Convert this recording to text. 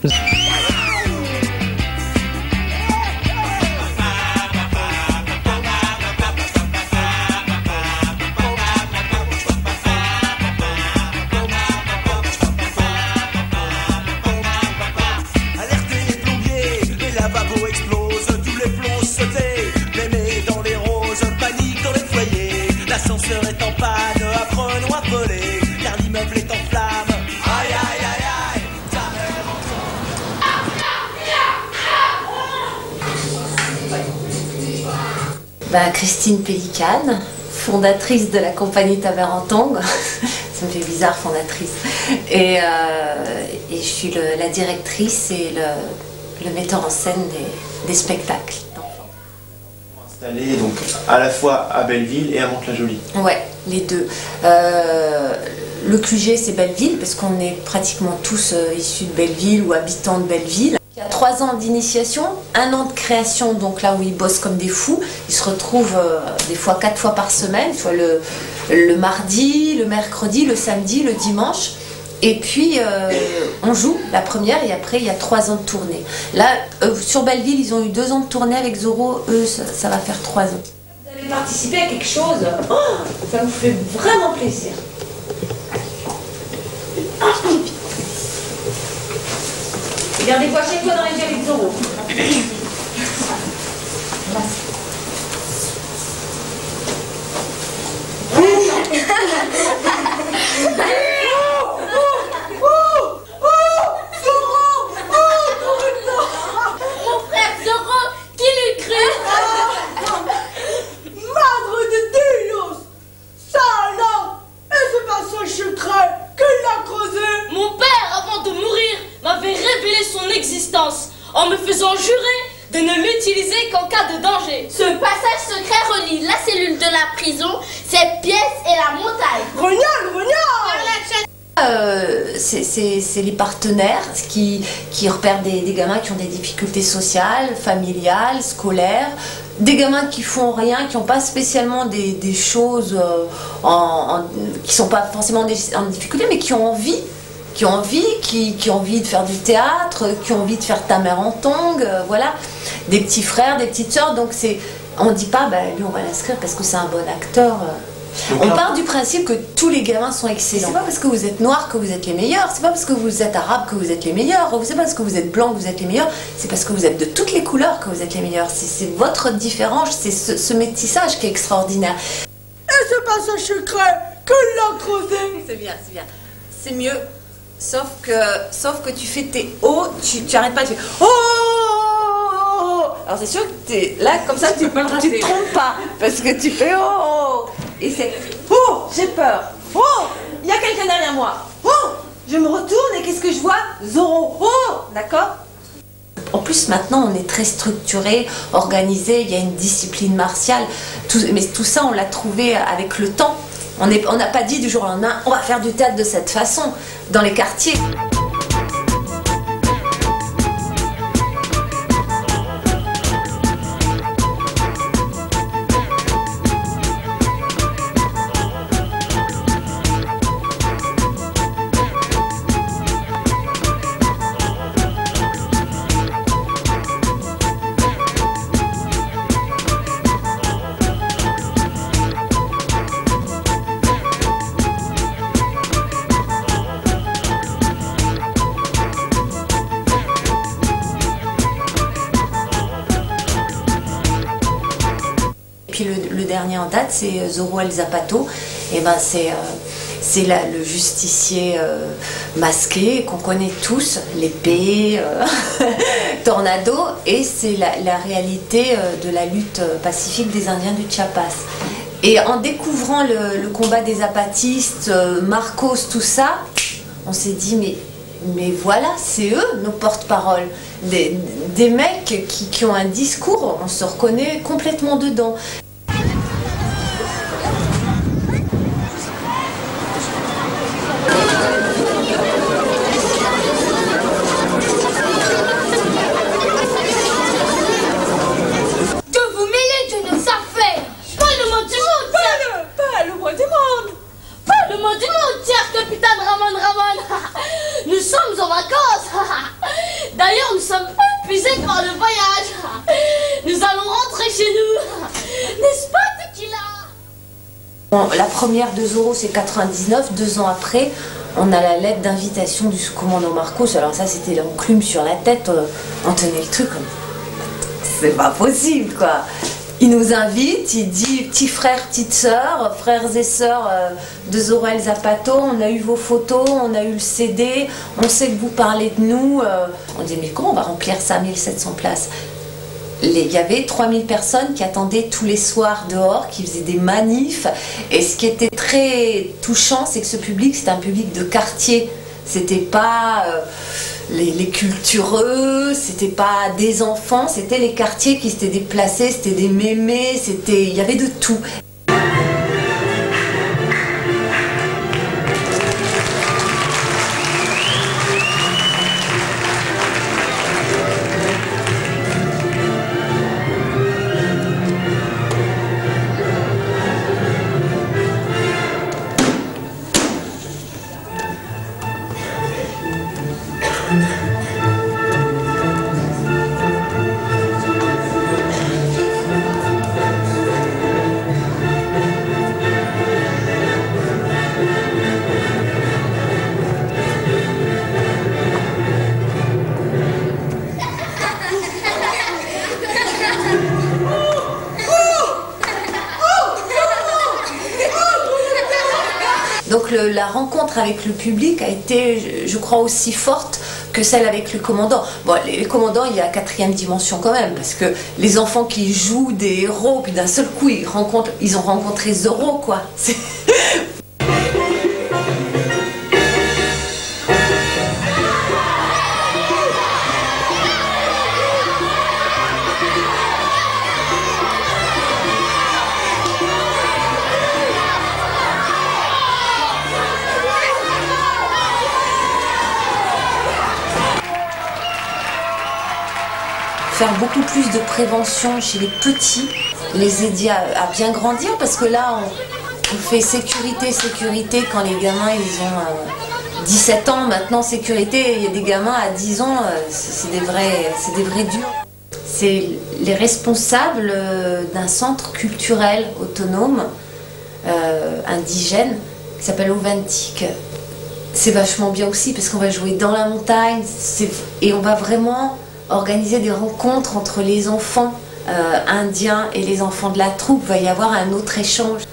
L'ascenseur est en panne, apprenons à voler, car l'immeuble est en flammes. Aïe aïe aïe aïe, ta mère entend. Christine Pellicane, fondatrice de la compagnie Ta Mère entend. Ça me fait bizarre, fondatrice. Et je suis la directrice et le metteur en scène des spectacles. Installé donc à la fois à Belleville et à Mantes-la-Jolie. Ouais, les deux. Le QG c'est Belleville parce qu'on est pratiquement tous issus de Belleville ou habitants de Belleville. Il y a 3 ans d'initiation, 1 an de création, donc là où ils bossent comme des fous. Ils se retrouvent des fois 4 fois par semaine, soit le mardi, le mercredi, le samedi, le dimanche. Et puis on joue la première et après il y a 3 ans de tournée. Là, sur Belleville, ils ont eu 2 ans de tournée avec Zorro, eux ça va faire 3 ans. Vous avez participé à quelque chose, oh, ça me fait vraiment plaisir. Regardez-vous à chaque fois dans les yeux avec Zorro. En me faisant jurer de ne l'utiliser qu'en cas de danger. Ce passage secret relie la cellule de la prison, cette pièce et la montagne. Rognol. C'est les partenaires qui repèrent des gamins qui ont des difficultés sociales, familiales, scolaires, des gamins qui font rien, qui n'ont pas spécialement des choses qui sont pas forcément en difficulté, mais qui ont envie. Qui ont envie de faire du théâtre, qui ont envie de faire Ta Mère entend, voilà, des petits frères, des petites sœurs, donc on ne dit pas, lui on va l'inscrire parce que c'est un bon acteur. On part du principe que tous les gamins sont excellents. C'est pas parce que vous êtes noir que vous êtes les meilleurs, c'est pas parce que vous êtes arabe que vous êtes les meilleurs, c'est pas parce que vous êtes blanc que vous êtes les meilleurs, c'est parce que vous êtes de toutes les couleurs que vous êtes les meilleurs. C'est votre différence, c'est ce métissage qui est extraordinaire. Et ce passage secret que l'a creusé. C'est bien, c'est mieux. Sauf que tu fais tes hauts, tu arrêtes pas, tu fais oh. Alors c'est sûr que t'es là comme ça, tu te trompes pas parce que tu fais oh. Et c'est oh, j'ai peur. Oh, il y a quelqu'un derrière moi. Oh, je me retourne et qu'est-ce que je vois? Zorro. Oh, d'accord. En plus maintenant on est très structuré, organisé, il y a une discipline martiale. Mais tout ça on l'a trouvé avec le temps. On n'a pas dit du jour au lendemain, on va faire du théâtre de cette façon, dans les quartiers. Puis le dernier en date, c'est Zorro El Zapato. Et ben c'est le justicier masqué qu'on connaît tous, l'épée, Tornado, et c'est la réalité de la lutte pacifique des Indiens du Chiapas. Et en découvrant le combat des zapatistes, Marcos, tout ça, on s'est dit mais voilà, c'est eux nos porte-paroles, des mecs qui ont un discours, on se reconnaît complètement dedans. Capitaine Ramon, nous sommes en vacances. sommes épuisés par le voyage. Nous allons rentrer chez nous. N'est-ce pas, Tequila? Bon, la première 2 euros, c'est 99. 2 ans après, on a la lettre d'invitation du sous-commandant Marcos. Alors ça, c'était l'enclume sur la tête. On tenait le truc comme... C'est pas possible, quoi. Il nous invite, il dit petits frères, petites sœurs, frères et sœurs de Zorel Zapato, on a eu vos photos, on a eu le CD, on sait que vous parlez de nous. On dit mais comment on va remplir ça, 1700 places? Il y avait 3000 personnes qui attendaient tous les soirs dehors, qui faisaient des manifs. Et ce qui était très touchant, c'est que ce public, c'était un public de quartier. C'était pas les cultureux, c'était pas des enfants, c'était les quartiers qui s'étaient déplacés, c'était des mémés, il y avait de tout. Donc la rencontre avec le public a été, je crois, aussi forte que celle avec le commandant. Bon, les commandants, il y a 4e dimension quand même, parce que les enfants qui jouent des héros, puis d'un seul coup, ils ont rencontré Zorro, quoi. Faire beaucoup plus de prévention chez les petits, les aider à bien grandir, parce que là on fait sécurité quand les gamins ils ont 17 ans, maintenant sécurité, il y a des gamins à 10 ans, c'est des vrais durs. C'est les responsables d'un centre culturel autonome indigène qui s'appelle Auventic. C'est vachement bien aussi parce qu'on va jouer dans la montagne et on va vraiment organiser des rencontres entre les enfants indiens et les enfants de la troupe. Il va y avoir un autre échange.